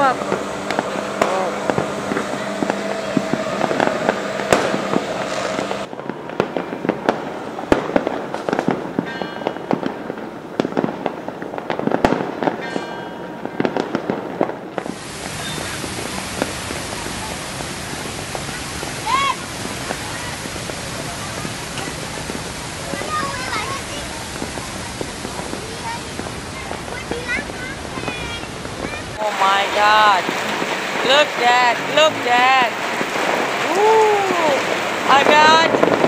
meluap. Oh my God! Look that! Look that! Ooh! My God!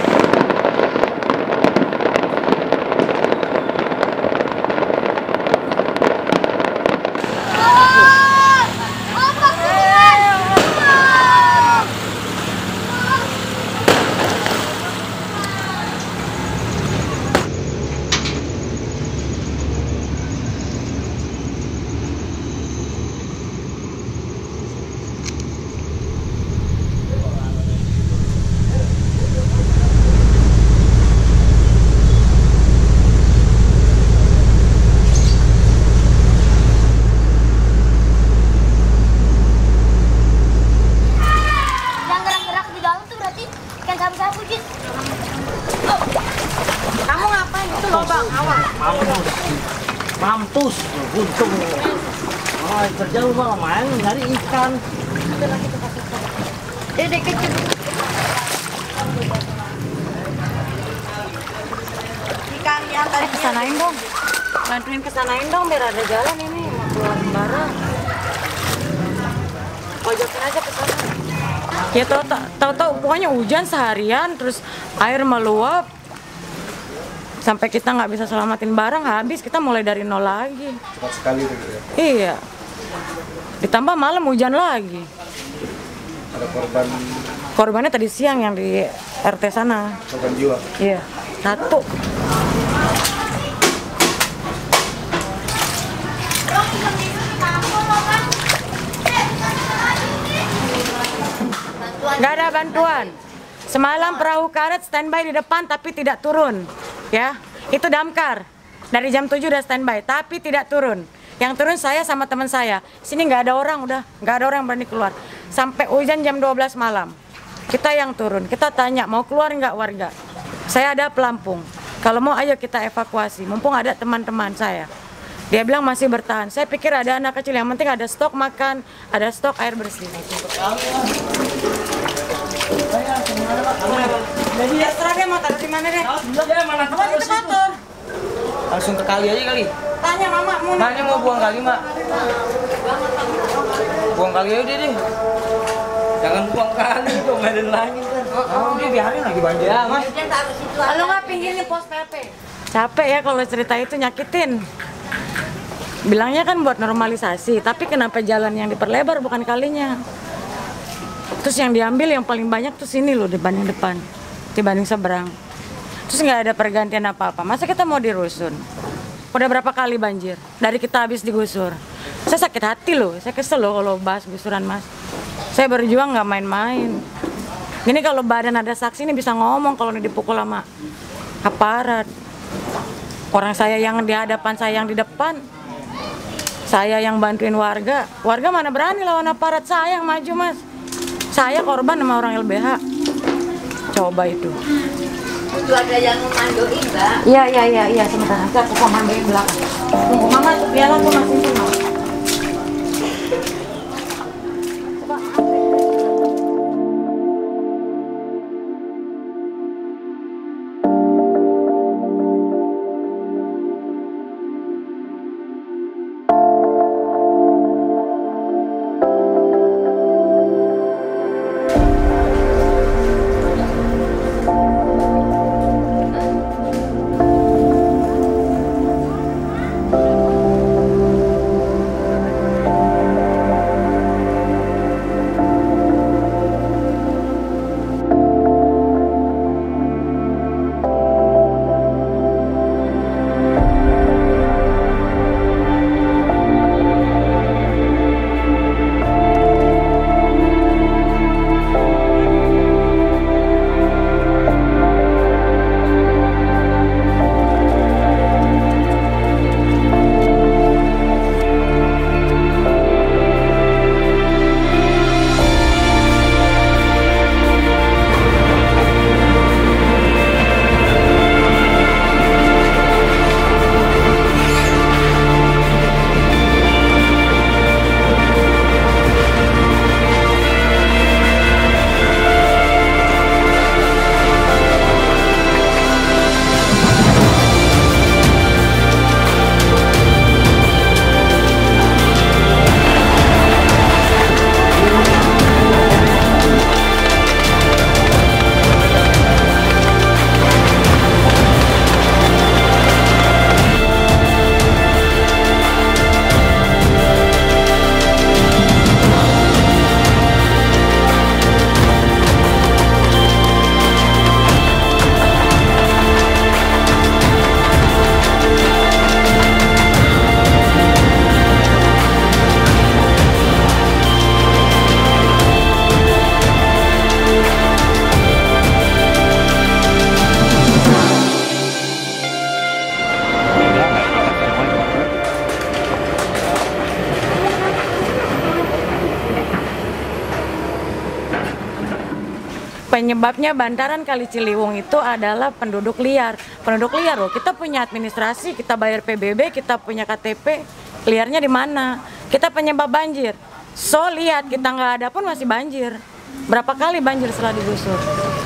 Kamu ngapain itu lobang? Awas. Mampus, buntung. Oh, kerja lu mah main nyari ikan. Dedek kecil. Ikan yang tadi Kesanain dong. Bantuin kesanain dong biar ada jalan ini. Mau keluar barang. Pojokin aja ke sana. Ya tahu pokoknya hujan seharian terus air meluap. Sampai kita nggak bisa selamatin barang, habis kita mulai dari nol lagi. Cepat sekali gitu ya. Iya. Ditambah malam hujan lagi. Ada korban Korbannya tadi siang yang di RT sana. korban jiwa. Iya. Satu. Nggak ada bantuan. Semalam perahu karet standby di depan tapi tidak turun. Ya, itu damkar. Dari jam 7 udah standby tapi tidak turun. Yang turun saya sama teman saya. Sini nggak ada orang, udah nggak ada orang yang berani keluar. Sampai hujan jam 12 malam. Kita yang turun. Kita tanya mau keluar nggak warga. Saya ada pelampung. Kalau mau ayo kita evakuasi. Mumpung ada teman-teman saya. Dia bilang masih bertahan. Saya pikir ada anak kecil. Yang penting ada stok makan, ada stok air bersih. Jadi ya serah dia mau taruh di mana deh. Ya mana Apa itu kotor? langsung ke kali aja kali. Tanya mama mau. Tanya mau buang kali, Mak. Buang kali aja deh. Jangan buang kali, domelin lagi kan. Oh, dia biarin lagi banjir. Ya, Mas. Kalau nggak pinggirin pos PP. Capek ya kalau cerita itu nyakitin. Bilangnya kan buat normalisasi, tapi kenapa jalan yang diperlebar bukan kalinya? Terus yang diambil yang paling banyak tuh sini loh dibanding depan, dibanding seberang. Terus nggak ada pergantian apa-apa. Masa kita mau dirusun? Udah berapa kali banjir? Dari kita habis digusur. Saya sakit hati loh, saya kesel loh kalau bahas gusuran Mas. Saya berjuang nggak main-main. Gini kalau badan ada saksi ini bisa ngomong kalau ini dipukul sama aparat. Orang saya yang di hadapan, saya yang di depan. Saya yang bantuin warga. Warga mana berani lawan aparat, saya yang maju Mas. Saya korban sama orang LBH. Coba itu. Itu ada yang memandoin, Mbak. Iya, sebentar. Nanti aku komandoin belakang. Tunggu Mama, piala aku masih simpan. Penyebabnya bantaran Kali Ciliwung itu adalah penduduk liar. Penduduk liar loh, kita punya administrasi, kita bayar PBB, kita punya KTP, liarnya di mana? Kita penyebab banjir. So lihat, kita nggak ada pun masih banjir. Berapa kali banjir setelah digusur?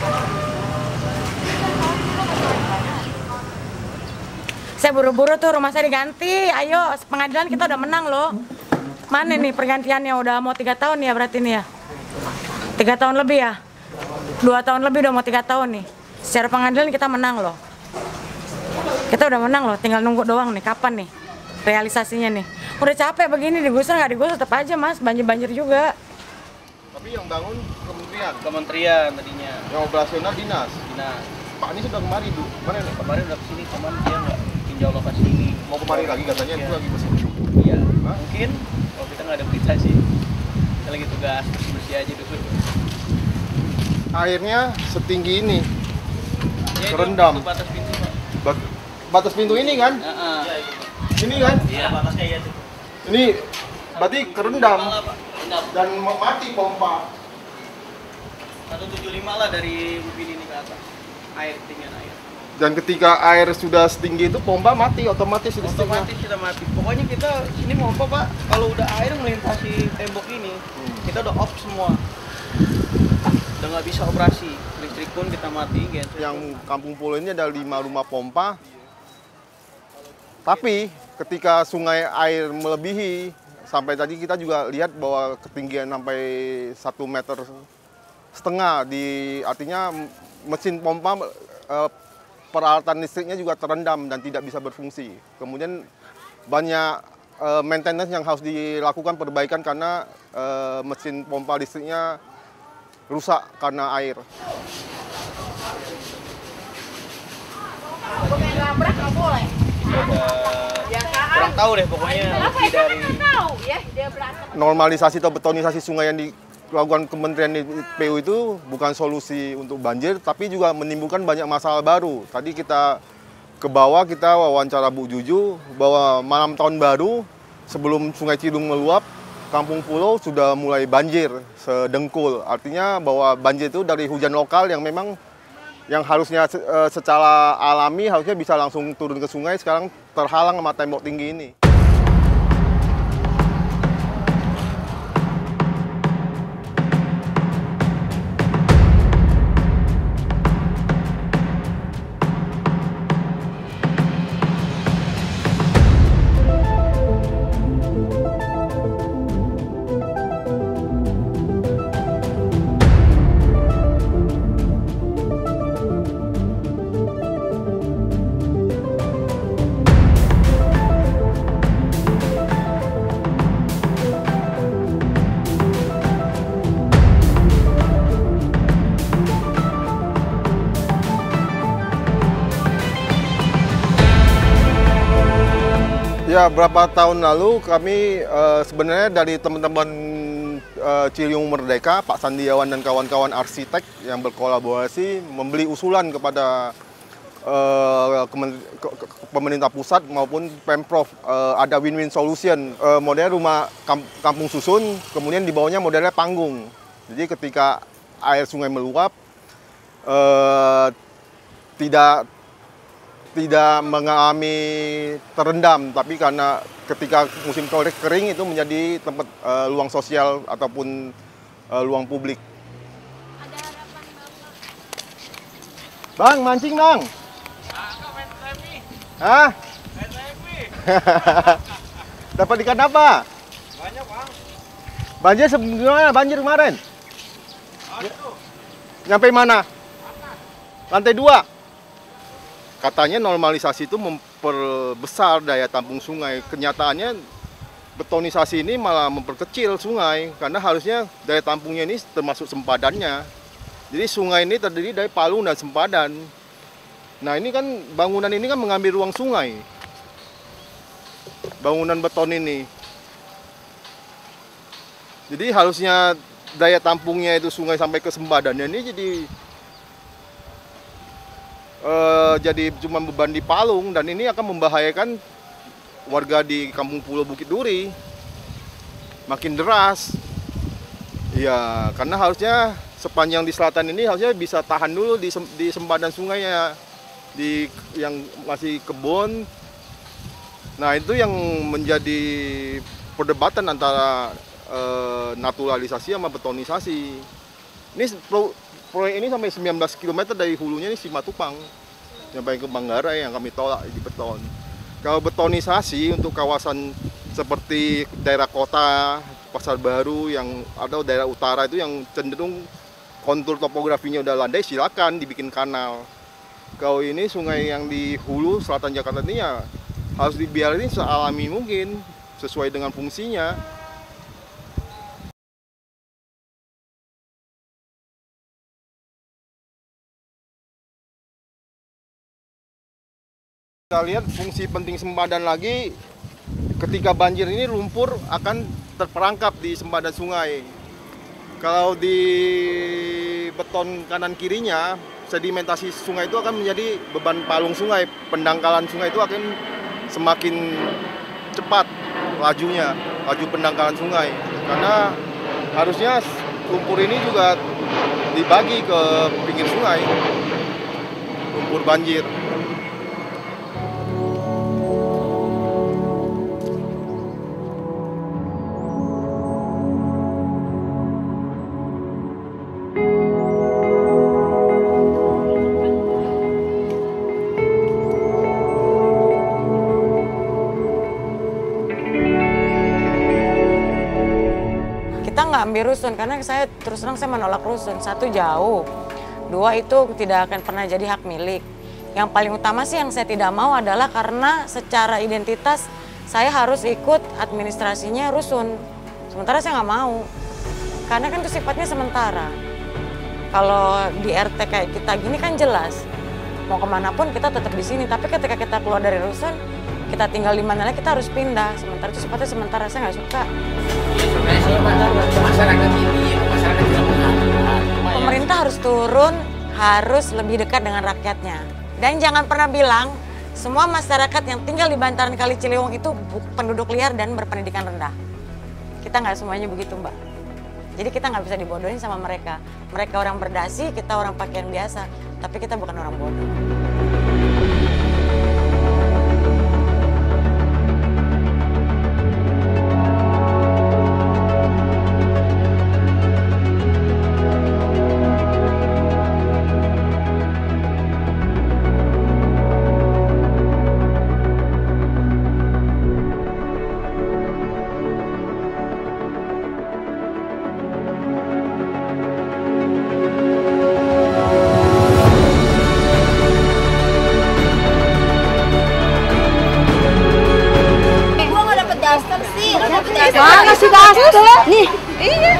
Saya buru-buru tuh, rumah saya diganti. Ayo, pengadilan kita udah menang loh. Mana nih pergantiannya? Udah mau 3 tahun ya berarti nih ya? 3 tahun lebih ya? 2 tahun lebih udah mau 3 tahun nih. Secara pengadilan kita menang loh. Kita udah menang loh, tinggal nunggu doang nih. Kapan nih realisasinya nih? Udah capek begini, digusur nggak digusur tetap aja mas, banjir-banjir juga. Tapi yang bangun kementerian. Kementerian tadinya. Yang operasional dinas. Nah, Pak ini sudah kemari tuh. Mana nih? kemarin udah kesini, cuman dia nggak tinjau lokasi ini. Mau kemari lagi katanya Iya. itu lagi bersih. Iya, Hah? mungkin kalau kita nggak ada berita sih. Kita lagi tugas bersih aja dulu. Airnya setinggi ini. Ya, Kerendam. itu batas pintu, Pak. Batas pintu ini kan? Heeh. Ini kan? Iya, batasnya ya tuh. Ini berarti kerendam Malah, Pak. Endap. dan mati pompa. 175 lah dari mobil ini ke atas. Air, ketinggian air. Dan ketika air sudah setinggi itu pompa mati otomatis listriknya. Otomatis sudah mati. Pokoknya kita sini mau apa Pak? Kalau udah air melintasi tembok ini, kita udah off semua. Udah nggak bisa operasi. Listrik pun kita mati. Yang Kampung Pulau ini ada 5 rumah pompa. Tapi ketika sungai air melebihi, sampai tadi kita juga lihat bahwa ketinggian sampai 1,5 meter, artinya mesin pompa peralatan listriknya juga terendam dan tidak bisa berfungsi. Kemudian banyak maintenance yang harus dilakukan perbaikan karena mesin pompa listriknya rusak karena air. Boleh labrak nggak boleh. Ya kan? Kurang tahu deh pokoknya Apa lebih itu dari kan tahu ya dia berantem. Normalisasi atau betonisasi sungai yang dilakukan Kementerian PU itu bukan solusi untuk banjir, tapi juga menimbulkan banyak masalah baru. Tadi kita ke bawah, kita wawancara Bu Juju bahwa malam tahun baru sebelum Sungai Ciliwung meluap, Kampung Pulau sudah mulai banjir sedengkul. Artinya bahwa banjir itu dari hujan lokal yang memang yang harusnya secara alami harusnya bisa langsung turun ke sungai, sekarang terhalang sama tembok tinggi ini. Ya, berapa tahun lalu kami sebenarnya dari teman-teman Ciliwung Merdeka, Pak Sandiawan dan kawan-kawan arsitek yang berkolaborasi membeli usulan kepada pemerintah pusat maupun Pemprov, ada win-win solution, modelnya rumah kampung susun, kemudian di bawahnya modelnya panggung. Jadi ketika air sungai meluap, tidak mengalami terendam, tapi karena ketika musim kering itu menjadi tempat luang sosial ataupun luang publik. Bang, mancing bang. Hah? Dapat ikan apa? banyak Bang. Banjir gimana? Banjir kemarin? Nyampe mana? Lantai 2. Katanya normalisasi itu memperbesar daya tampung sungai. Kenyataannya betonisasi ini malah memperkecil sungai karena harusnya daya tampungnya ini termasuk sempadannya. Jadi sungai ini terdiri dari palung dan sempadan. Nah ini kan bangunan ini kan mengambil ruang sungai. Bangunan beton ini. Jadi harusnya daya tampungnya itu sungai sampai ke sempadannya ini jadi cuma beban di palung, dan ini akan membahayakan warga di Kampung Pulau Bukit Duri. Makin deras. Ya, karena harusnya sepanjang di selatan ini harusnya bisa tahan dulu di sempadan sungainya, yang masih kebun. Nah itu yang menjadi perdebatan antara naturalisasi sama betonisasi. Ini proyek ini sampai 19 km dari hulunya ini Simatupang, sampai ke Manggarai yang kami tolak di beton. Kalau betonisasi untuk kawasan seperti daerah kota, Pasar Baru yang ada daerah utara itu yang cenderung kontur topografinya udah landai, silakan dibikin kanal. Kalau ini sungai yang di hulu selatan Jakarta ini ya harus dibiarin sealami mungkin, sesuai dengan fungsinya. Kita lihat fungsi penting sempadan lagi, ketika banjir ini lumpur akan terperangkap di sempadan sungai. Kalau di beton kanan kirinya, sedimentasi sungai itu akan menjadi beban palung sungai, pendangkalan sungai itu akan semakin cepat lajunya, laju pendangkalan sungai. Karena harusnya lumpur ini juga dibagi ke pinggir sungai, lumpur banjir. Kita nggak ambil rusun karena saya terus terang saya menolak rusun. Satu, jauh. Dua, itu tidak akan pernah jadi hak milik. Yang paling utama sih yang saya tidak mau adalah karena secara identitas saya harus ikut administrasinya rusun. Sementara saya nggak mau. Karena kan itu sifatnya sementara. Kalau di RT kayak kita gini kan jelas. Mau kemanapun kita tetap di sini. Tapi ketika kita keluar dari rusun, kita tinggal di mana lagi kita harus pindah. Sementara itu sifatnya sementara, saya nggak suka. Pemerintah harus turun, harus lebih dekat dengan rakyatnya. Dan jangan pernah bilang semua masyarakat yang tinggal di bantaran Kali Ciliwung itu penduduk liar dan berpendidikan rendah. Kita nggak semuanya begitu, Mbak. Jadi kita nggak bisa dibodohin sama mereka. Mereka orang berdasi, kita orang pakaian biasa. Tapi kita bukan orang bodoh. Mana sih daster? Nih. Iya.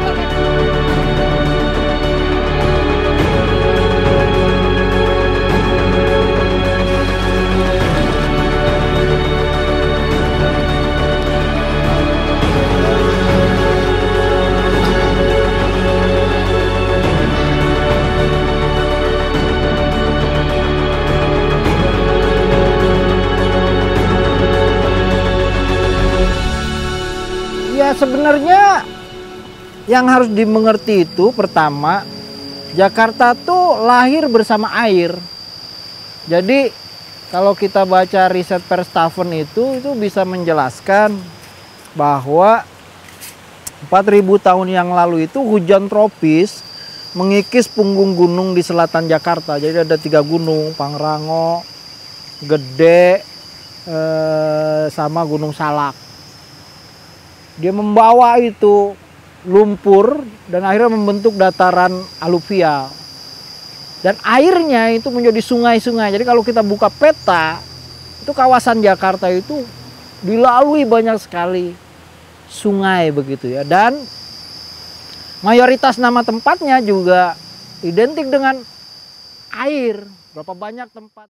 Ya sebenarnya yang harus dimengerti itu pertama, Jakarta tuh lahir bersama air. Jadi kalau kita baca riset Verstappen itu bisa menjelaskan bahwa 4.000 tahun yang lalu itu hujan tropis mengikis punggung gunung di selatan Jakarta. Jadi ada 3 gunung, Pangrango, Gede, sama Gunung Salak. Dia membawa itu lumpur dan akhirnya membentuk dataran aluvial. Dan airnya itu menjadi sungai-sungai. Jadi kalau kita buka peta, itu kawasan Jakarta itu dilalui banyak sekali sungai begitu ya. Dan mayoritas nama tempatnya juga identik dengan air. Berapa banyak tempat.